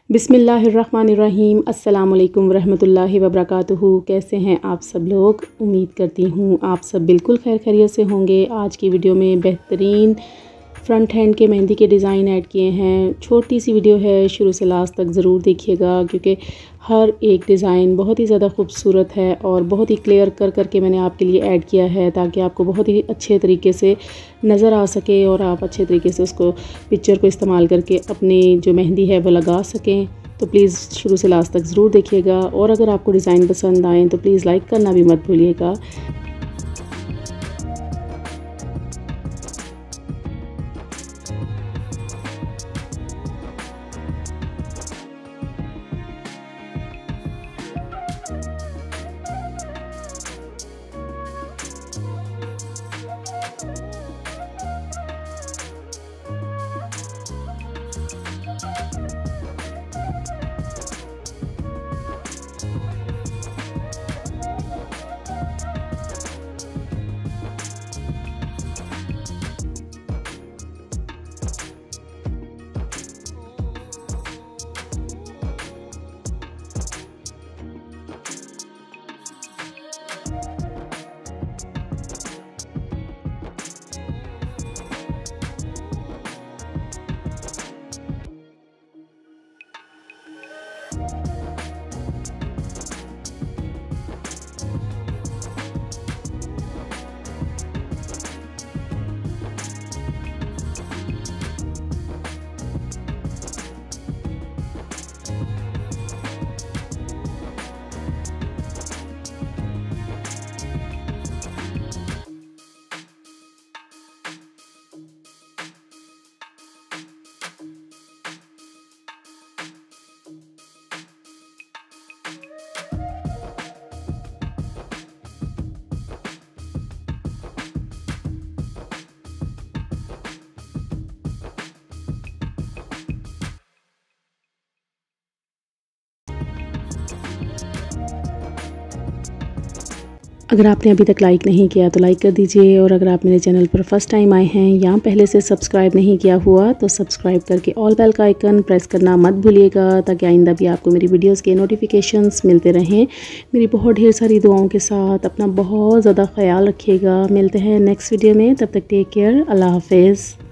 बिस्मिल्लाहिर्रहमानिर्रहीम। अस्सलाम वालेकुम वरहमतुल्लाहि वबरकातुहू। कैसे हैं आप सब लोग? उम्मीद करती हूँ आप सब बिल्कुल खैर खैरियत से होंगे। आज की वीडियो में बेहतरीन फ्रंट हैंड के मेहंदी के डिज़ाइन ऐड किए हैं। छोटी सी वीडियो है, शुरू से लास्ट तक ज़रूर देखिएगा क्योंकि हर एक डिज़ाइन बहुत ही ज़्यादा खूबसूरत है और बहुत ही क्लियर करके मैंने आपके लिए ऐड किया है ताकि आपको बहुत ही अच्छे तरीके से नज़र आ सके और आप अच्छे तरीके से उसको पिक्चर को इस्तेमाल करके अपनी जो मेहंदी है वो लगा सकें। तो प्लीज़ शुरू से लास्ट तक ज़रूर देखिएगा और अगर आपको डिज़ाइन पसंद आए तो प्लीज़ लाइक करना भी मत भूलिएगा। अगर आपने अभी तक लाइक नहीं किया तो लाइक कर दीजिए और अगर आप मेरे चैनल पर फर्स्ट टाइम आए हैं या पहले से सब्सक्राइब नहीं किया हुआ तो सब्सक्राइब करके ऑल बेल का आइकन प्रेस करना मत भूलिएगा ताकि आइंदा भी आपको मेरी वीडियोस के नोटिफिकेशंस मिलते रहें। मेरी बहुत ढेर सारी दुआओं के साथ अपना बहुत ज़्यादा ख्याल रखिएगा। मिलते हैं नेक्स्ट वीडियो में, तब तक टेक केयर। अल्लाह हाफिज़।